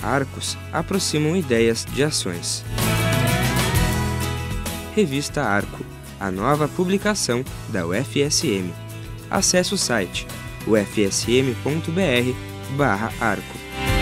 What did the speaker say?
Arcos aproximam ideias de ações. Revista Arco, a nova publicação da UFSM. Acesse o site ufsm.br/arco.